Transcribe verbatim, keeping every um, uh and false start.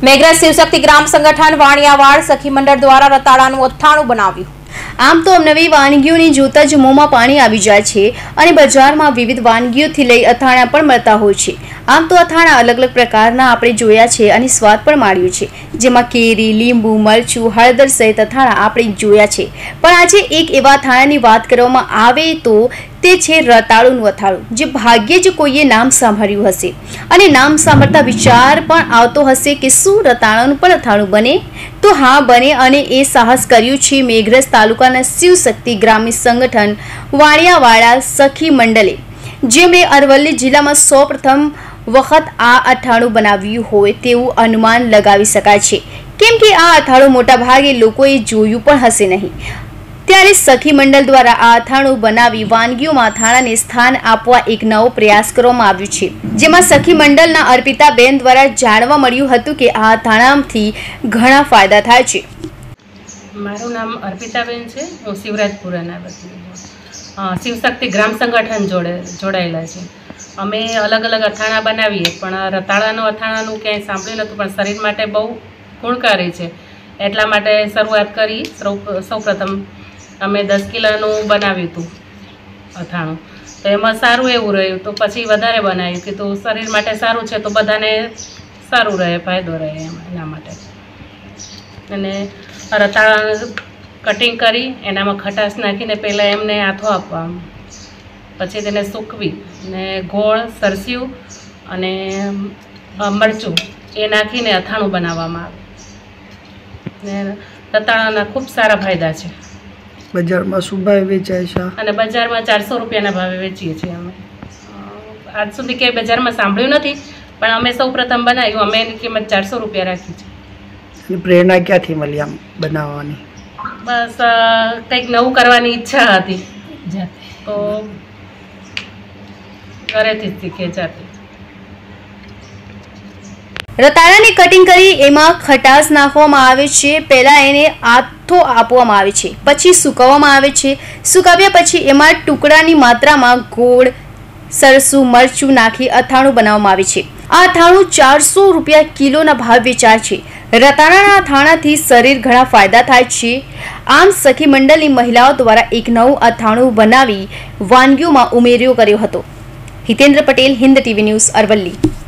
મેઘરજ શિવશક્તિ ગ્રામ સંગઠન વાણિયાવાડ સખી મંડળ દ્વારા રતાળાનું અથાણું બનાવ્યું। આમ તો નવી વાનગીઓની જોતા જ મોંમાં પાણી આવી જાય છે અને બજારમાં વિવિધ વાનગીઓથી લઈ અથાણા પણ મળતા હોય છે। આમ તો અથાણા અલગ અલગ પ્રકારના આપણે જોયા છે અને સ્વાદ પણ માણ્યો છે, જેમાં કેરી, લીંબુ, મરચું, હળદર સહિત અથાણા આપણે જોયા છે। પણ આજે એક એવા અથાણાની વાત કરવામાં આવે તો તે છે રતાળુનું અથાણું, જે ભાગ્યે જ કોઈએ નામ સાંભળ્યું હશે અને નામ સાંભળતા વિચાર પણ આવતો હશે કે શું રતાળાનું પણ અથાણું બને? તો હા, બને અને એ સાહસ કર્યું છે મેઘરજ તાલુકાના શિવશક્તિ ગ્રામ્ય સંગઠન વાણિયાવાડા સખી મંડળે, જેમણે અરવલ્લી જિલ્લામાં સૌ પ્રથમ વખત આ અથાણું બનાવ્યું હોય તેવું અનુમાન લગાવી શકાય છે, કેમ કે આ અથાણું મોટાભાગે લોકોએ જોયું પણ હશે નહીં। ત્યારે સખી મંડળ દ્વારા આ અથાણું બનાવી વાનગીઓમાં અથાણાને સ્થાન આપવા એક નવો પ્રયાસ કરવામાં આવ્યો છે, જેમાં સખી મંડળના અર્પિતાબેન દ્વારા જાણવા મળ્યું હતું કે આ અથાણાથી ઘણા ફાયદા થાય છે। મારું નામ અર્પિતાબેન છે, હું શિવરાજપુરાના વતની શિવશક્તિ ગ્રામ સંગઠન જોડે જોડાયેલા છે। અમે અલગ અલગ અથાણા બનાવીએ, પણ રતાળાનું અથાણાનું ક્યાંય સાંભળ્યું નહોતું, પણ શરીર માટે બહુ ગુણકારી છે, એટલા માટે શરૂઆત કરી। સૌ સૌ પ્રથમ અમે દસ કિલોનું બનાવ્યું હતું અથાણું, તો એમાં સારું એવું રહ્યું, તો પછી વધારે બનાવ્યું કે તો શરીર માટે સારું છે, તો બધાને સારું રહે, ફાયદો રહે એના માટે। અને રતાળા કટિંગ કરી એનામાં ખટાશ નાખીને પહેલાં એમને આથો આપવાનો, પછી તેને સૂકવી ને ગોળ, સરસ્યું અને મરચું એ નાખીને અથાણું બનાવવામાં આવે। ને રતાળાના ખૂબ સારા ફાયદા છે। બજારમાં શું ભાવે વેચાય છે? અને બજારમાં ચારસો રૂપિયાના ભાવે વેચીએ છીએ અમે। આજ સુધી ક્યાંય બજારમાં સાંભળ્યું નથી, પણ અમે સૌ પ્રથમ બનાવ્યું, અમે એની કિંમત ચારસો રૂપિયા રાખી છે। પ્રેરણા ક્યાંથી મળી આમ બનાવવાની? બસ કંઈક નવું કરવાની ઈચ્છા હતી, તો ઘરેથી જ શીખે જાતે। રતાળાની કટિંગ કરી એમાં ખટાશ નાખવામાં આવે છે। પહેલાં એને આથો આપવામાં આવે છે, પછી સૂકવવામાં આવે છે। સૂકવ્યા પછી એમાં ટુકડાની માત્રામાં ગોળ, સરસું, મરચું નાખી અથાણું બનાવવામાં આવે છે। આ અથાણું ચારસો રૂપિયા કિલોના ભાવ વેચાય છે। રતાળાના અથાણાથી શરીર ઘણા ફાયદા થાય છે। આમ સખી મંડળની મહિલાઓ દ્વારા એક નવું અથાણું બનાવી વાનગીઓમાં ઉમેર્યો કર્યો હતો। Hitendra Patel, Hind TV news, Aravalli.